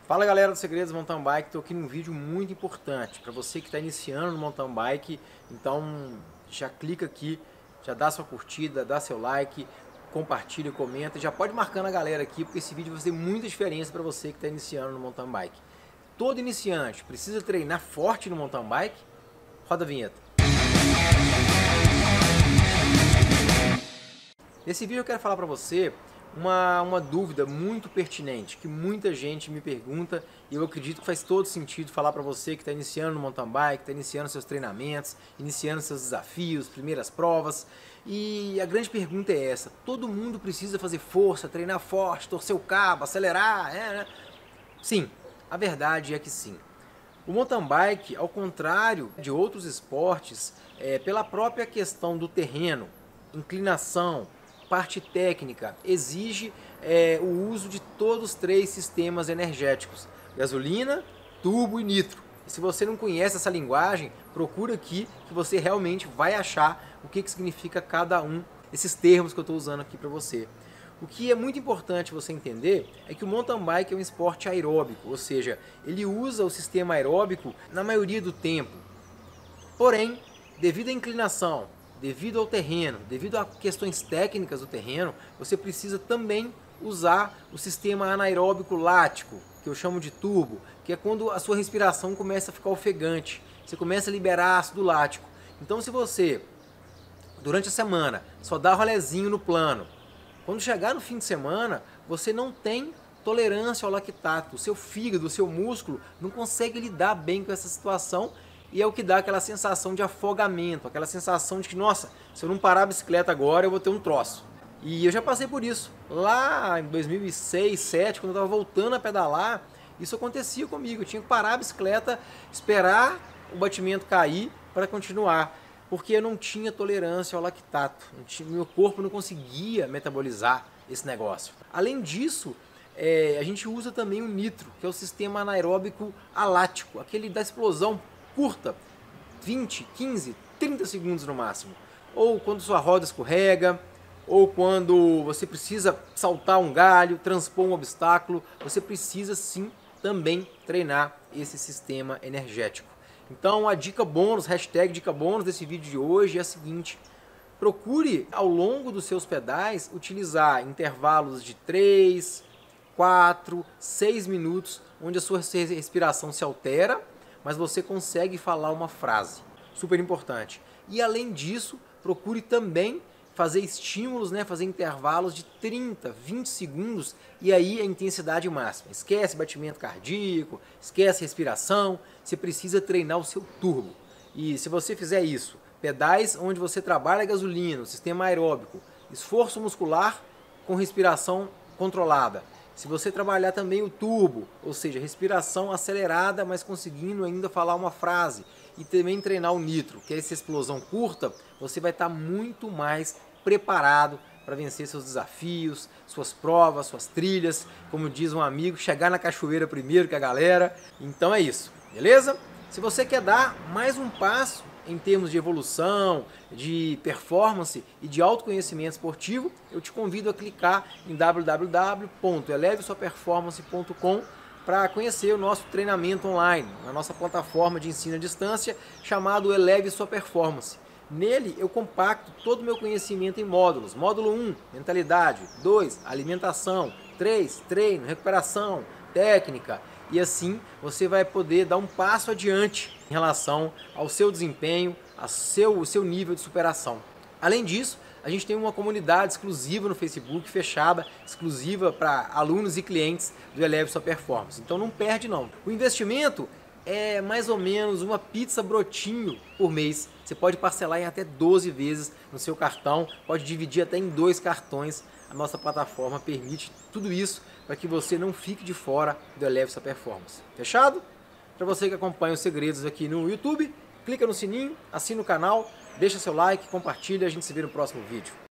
Fala galera do Segredos Mountain Bike, estou aqui num vídeo muito importante para você que está iniciando no mountain bike. Então já clica aqui, já dá sua curtida, dá seu like, compartilha, comenta, já pode marcando a galera aqui porque esse vídeo vai fazer muita diferença para você que está iniciando no mountain bike. Todo iniciante precisa treinar forte no mountain bike? Roda a vinheta. Nesse vídeo eu quero falar para você uma dúvida muito pertinente, que muita gente me pergunta e eu acredito que faz todo sentido falar para você que está iniciando no mountain bike, está iniciando seus treinamentos, iniciando seus desafios, primeiras provas. E a grande pergunta é essa: todo mundo precisa fazer força, treinar forte, torcer o cabo, acelerar, né? Sim, a verdade é que sim. O mountain bike, ao contrário de outros esportes, pela própria questão do terreno, inclinação, parte técnica, exige o uso de todos os três sistemas energéticos: gasolina, turbo e nitro. E se você não conhece essa linguagem, procura aqui que você realmente vai achar o que significa cada um desses termos que eu estou usando aqui para você. O que é muito importante você entender é que o mountain bike é um esporte aeróbico, ou seja, ele usa o sistema aeróbico na maioria do tempo. Porém, devido à inclinação, devido ao terreno, devido a questões técnicas do terreno, você precisa também usar o sistema anaeróbico lático, que eu chamo de turbo, que é quando a sua respiração começa a ficar ofegante, você começa a liberar ácido lático. Então se você, durante a semana, só dá rolezinho no plano, quando chegar no fim de semana, você não tem tolerância ao lactato, o seu fígado, o seu músculo não consegue lidar bem com essa situação. E é o que dá aquela sensação de afogamento, aquela sensação de que, nossa, se eu não parar a bicicleta agora, eu vou ter um troço. E eu já passei por isso. Lá em 2006, 2007, quando eu estava voltando a pedalar, isso acontecia comigo. Eu tinha que parar a bicicleta, esperar o batimento cair para continuar, porque eu não tinha tolerância ao lactato. Meu corpo não conseguia metabolizar esse negócio. Além disso, a gente usa também o nitro, que é o sistema anaeróbico alático, aquele da explosão curta, 20, 15, 30 segundos no máximo. Ou quando sua roda escorrega, ou quando você precisa saltar um galho, transpor um obstáculo, você precisa sim também treinar esse sistema energético. Então a dica bônus, hashtag dica bônus desse vídeo de hoje é a seguinte: procure ao longo dos seus pedais utilizar intervalos de 3, 4, 6 minutos, onde a sua respiração se altera, mas você consegue falar uma frase. Super importante. E além disso, procure também fazer estímulos, fazer intervalos de 30, 20 segundos e aí a intensidade máxima. Esquece batimento cardíaco, esquece respiração, você precisa treinar o seu turbo. E se você fizer isso, pedais onde você trabalha a gasolina, o sistema aeróbico, esforço muscular com respiração controlada. Se você trabalhar também o turbo, ou seja, respiração acelerada, mas conseguindo ainda falar uma frase, e também treinar o nitro, que é essa explosão curta, você vai estar muito mais preparado para vencer seus desafios, suas provas, suas trilhas, como diz um amigo, chegar na cachoeira primeiro que a galera. Então é isso, beleza? Se você quer dar mais um passo em termos de evolução, de performance e de autoconhecimento esportivo, eu te convido a clicar em www.elevesuaperformance.com para conhecer o nosso treinamento online, na nossa plataforma de ensino à distância, chamado Eleve Sua Performance. Nele eu compacto todo o meu conhecimento em módulos. Módulo 1, mentalidade. 2, alimentação. 3, treino, recuperação, técnica. E assim você vai poder dar um passo adiante em relação ao seu desempenho, ao seu nível de superação. Além disso, a gente tem uma comunidade exclusiva no Facebook, fechada, exclusiva para alunos e clientes do Eleve Sua Performance. Então não perde não. O investimento é mais ou menos uma pizza brotinho por mês. Você pode parcelar em até 12 vezes no seu cartão, pode dividir até em 2 cartões. A nossa plataforma permite tudo isso para que você não fique de fora do Eleve Sua Performance. Fechado? Para você que acompanha os segredos aqui no YouTube, clica no sininho, assina o canal, deixa seu like, compartilha, a gente se vê no próximo vídeo.